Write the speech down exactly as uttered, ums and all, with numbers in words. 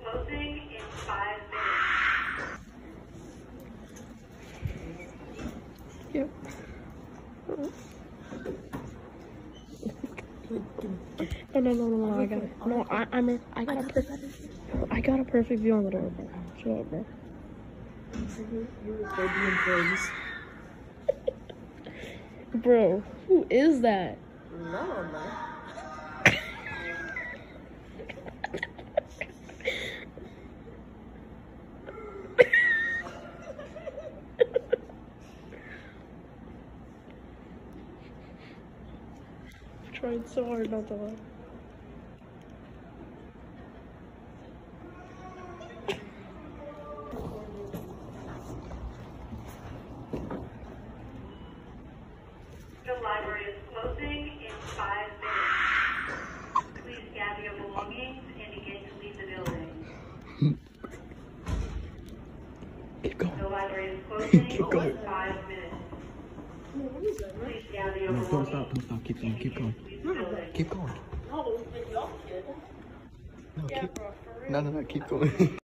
closing in five minutes. Yep. No, no, no, no, no, I got it. No, I, I'm a, I got a perfect, I got a perfect view on the door, bro. Shut up, bro. Bro, who is that? No, no. I'm trying so hard not to laugh. The library is closing in five minutes. Please gather your belongings and begin to leave the building. Keep going. The library is closing Keep going. in five minutes. Please gather your No, belongings. don't stop, don't stop. Keep going, keep going. Keep going. No, keep, no, no, no, keep going.